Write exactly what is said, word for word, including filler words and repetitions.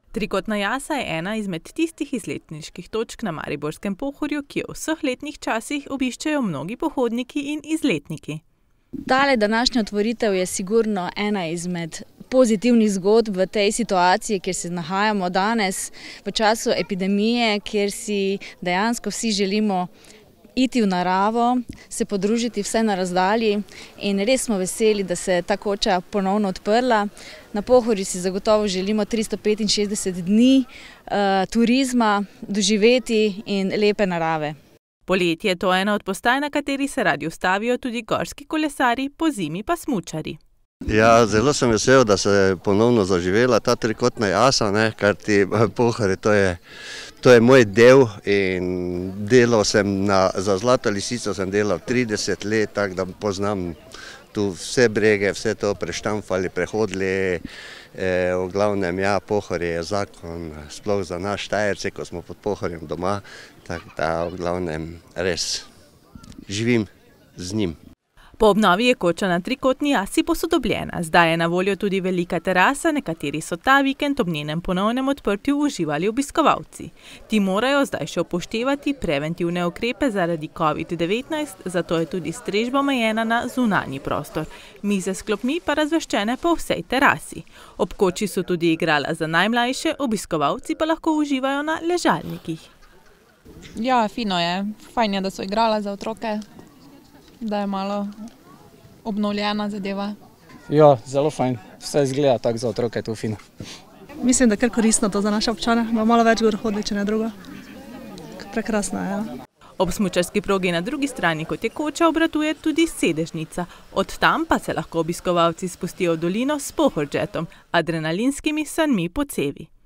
Trikotna jasa je ena izmed tistih izletniških točk na mariborskem Pohorju, ki jo v vseh letnih časih obiščejo mnogi pohodniki in izletniki. Tale današnja otvoritev je sigurno ena izmed pozitivnih zgodb v tej situaciji, kjer se nahajamo danes, v času epidemije, kjer si dejansko vsi želimo iti v naravo, se podružiti vse na razdalji in res smo veseli, da se je ta koča ponovno odprla. Na Pohorju si zagotovo želimo tristo petinšestdeset dni uh, turizma, doživeti in lepe narave. Poletje je to ena od postaj, na kateri se radi ustavijo tudi gorski kolesarji, pozimi pa smučarji. Ja, zelo sem vesel, da se je ponovno zaživela ta trikotna jasa, ne, kar ti Pohorje, to je, to je moj del in delal sem na, za Zlato lisico sem delal trideset let, tako da poznam tu vse brege, vse to preštamfali, prehodili, e, v glavnem, ja, Pohorje je zakon, sploh za naš Štajerce, ko smo pod Pohorjem doma, tako da v glavnem res živim z njim. Po obnovi je koča na trikotni jasi posodobljena. Zdaj je na voljo tudi velika terasa, na kateri so ta vikend ob njenem ponovnem odprtju uživali obiskovalci. Ti morajo zdaj še upoštevati preventivne ukrepe zaradi covid devetnajst, zato je tudi strežba omejena na zunanji prostor. Mize s klopmi pa razvrščene po vsej terasi. Ob koči so tudi igrala za najmlajše, obiskovalci pa lahko uživajo na ležalnikih. Ja, fino je. Fajn je, da so igrala za otroke, da je malo obnovljena zadeva. Ja, zelo fajn. Vse izgleda tako za otroke, tu fino. Mislim, da je kar koristno to za naše občane. Malo več gor hodili, če ne drugo. Prekrasno je. Ja. Ob smučarski progi na drugi strani, kot je koča, obratuje tudi sedežnica. Od tam pa se lahko obiskovalci spustijo v dolino s pohorjetom, adrenalinskimi sanmi po cevi.